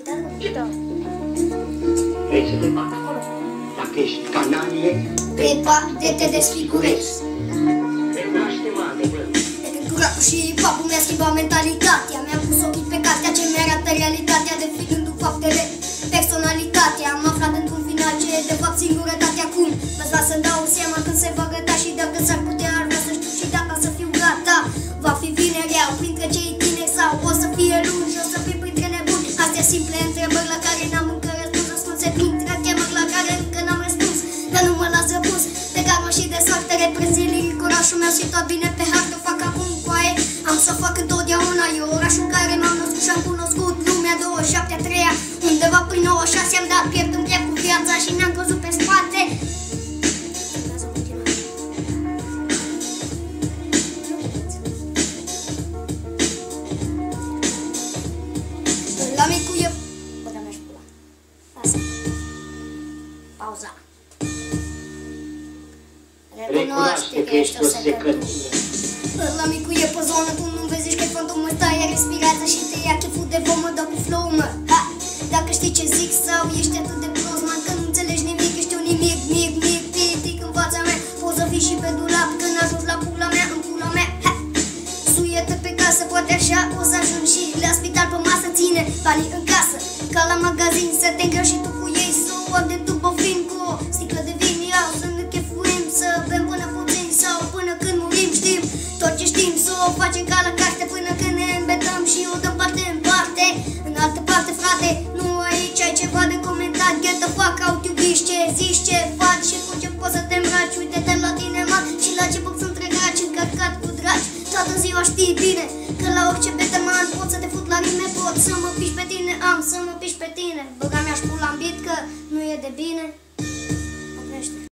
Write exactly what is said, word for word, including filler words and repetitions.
Da. Vrei să te fac? Dacă ești cananie, pe parte te desfigurezi. recunoaște-mă adevărul. Curatul și papul mi-a schimbat mentalitatea. Mi-am pus ochii pe cartea ce mi-arată realitatea, definind faptele, personalitatea. Am aflat într-un final ce e de fapt singurătatea. Cum mă va să-mi dau seama când se va găta și dacă s-ar putea ar vrea să știu și dacă să fiu gata. Va fi vinerea printre cei tineri sau o să fie luni și o să fii printre nebuni. Astea simple întrebări la care n-am încă răspuns, ascunse printre chemări la care încă n-am răspuns. Dar nu mă las răspuns de karmă și de soarte. Reprezint liric orașul meu situat bine pe hartă. Fac acum coaie, am să fac întotdeauna. E orașul în care m-am născut și am cunoscut lumea. douăzeci și șapte a treia, undeva prin nouăzeci și șase am dat piept în piept cu viața și ne-am căzut pe spate. La micul e... Bă, dar mi-aș pula. Lasă. Pauza. Recunoaște că ești o secătură. La micul e pe zonă, tu nu vezi că e fantomă. Stai, ea respirează și te ia cheful de vomă. Dă cu flow, mă. Ha! Dacă știi ce zic sau ești atât de prost, man, că nu înțelegi nimic. Ești un nimic, mic, mic, pitic în fața mea. Poți să fii și pe dulap când ajungi la pula mea, în pula mea. Ha! Suie-te pe casă, poate așa o să ajungi și la spital pe masă. Ține banii în casă, ca la magazin. Să te îngrăși și tu cu ei, să o ardem după vin cu o sticlă de vin. Iau să ne chefuim, să bem până puțin sau până când murim. Știm tot ce știm, să o facem ca la carte până când ne îmbetăm și o dăm parte în parte. În altă parte, frate, nu aici ai ceva de comentat. Get the fuck out, iubiști ce zici, ce faci și cu ce poți să te îmbraci. Uite-te la tine, man, și la ce box întregaci, încărcat cu dragi. Toată ziua știi bine că la orice beteman pot să te fut la rime. Pot să mă piși pe tine, am să mă piși pe tine. Băga mi-aș pula în beat că nu e de bine. Oprește.